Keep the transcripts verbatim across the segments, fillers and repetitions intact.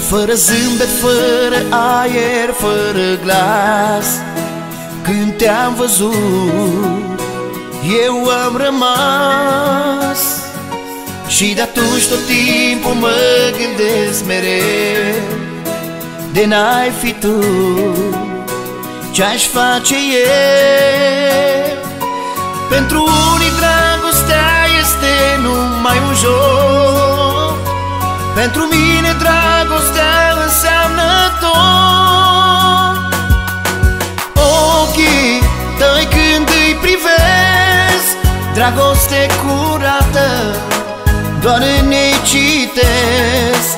Fără zâmbet, fără aer, fără glas. Când te-am văzut, eu am rămas. Și de atunci tot timpul mă gândesc mereu, de n-ai fi tu, ce-aș face eu? Pentru unii dragostea este numai un joc, pentru mine dragostea înseamnă tot. Ochii tăi când îi privesc, dragoste curată, doar în ei citesc.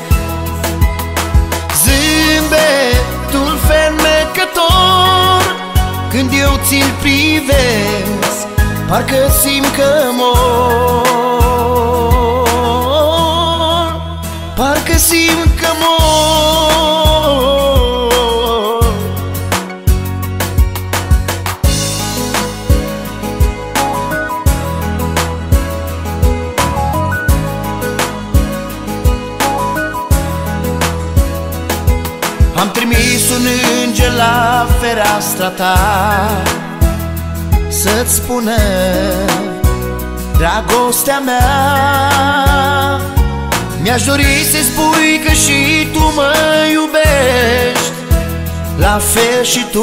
Zâmbetul fermecător, când eu ți-l privesc, parcă simt că mor, parcă simt că mor. Am trimis un înger la fereastra ta să-ți spună dragostea mea. Mi-aș dori să-i spui că și tu mă iubești, la fel și tu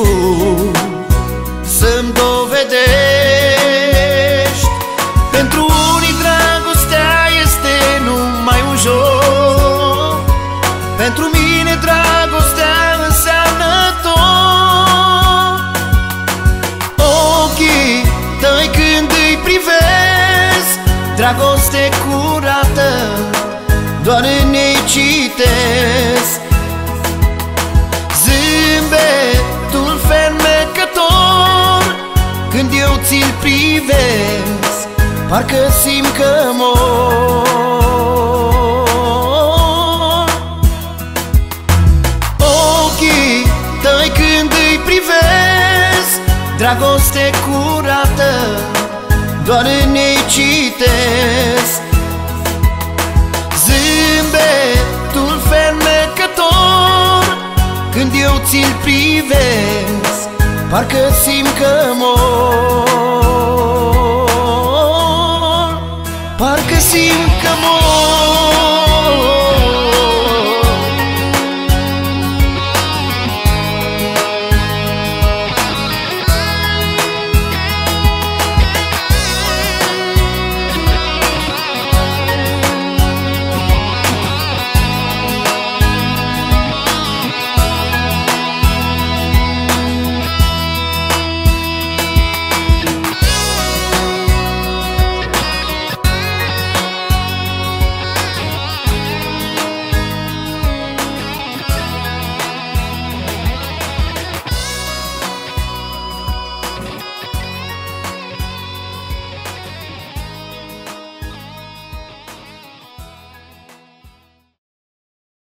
să-mi dovedești. Pentru unii dragostea este numai un joc, pentru mine dragostea înseamnă tot. Ochii tăi când îi privesc, dragoste curată, doar în ei citesc. Zâmbetul fermecător, când eu ți-l privesc, parcă simt că mor. Ochii tăi când îi privesc, dragoste curată, doar în ei citesc. Zâmbetul fermecător, când eu ți-l privesc, parcă simt că mor.